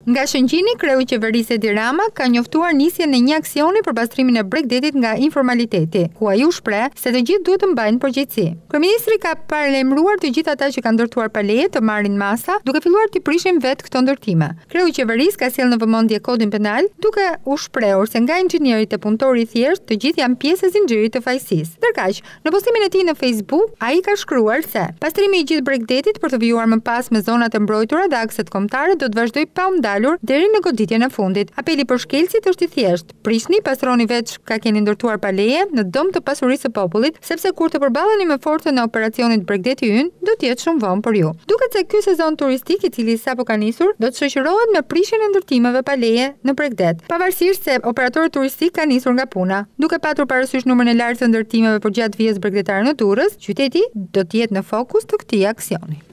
Nga Shëngjini, kreu i qeverisë Edi Rama ka njoftuar nisjen e një aksioni për pastrimin e bregdetit nga informaliteti, ku ai u shpreh se të gjithë duhet të mbajnë përgjegjësi. Kryeministri ka paralajmëruar të gjithë ata që kanë ndërtuar pa leje të marrin masa, duke filluar të prishin vetë këto ndërtime. Kreu i qeverisë ka sjellë në vëmendje kodin penal, duke u shprehur se nga inxhinierit e punëtori i thjesht, të gjithë janë pjesë e zinxhirit të fajësisë. Ndërkaq, në postimin e tij në Facebook, ai ka shkruar se pastrimi i gjithë bregdetit për të vijuar më pas me zonat e mbrojtura dhe akset kombëtare do të vazhdojë pa deri në goditjen e fundit. Apeli për shkelësit është i thjeshtë. Prishni, pastroni veç ka keni ndërtuar pa leje në dëm të pasurisë së popullit, sepse kur të përballeni me forcën e operacionit Bregdeti ynë, do të jetë shumë vonë për ju. Duket se ky sezon turistik, i cili sapo ka nisur, do të shoqërohet me prishjen e ndërtimeve pa leje në Bregdet, pavarësisht se operatorët turistik kanë nisur nga puna. Duke patur parasysh numrin e lartë të ndërtimeve përgjatë vijës bregdetare në Durrës, qyteti do të jetë në fokus të këtij aksioni.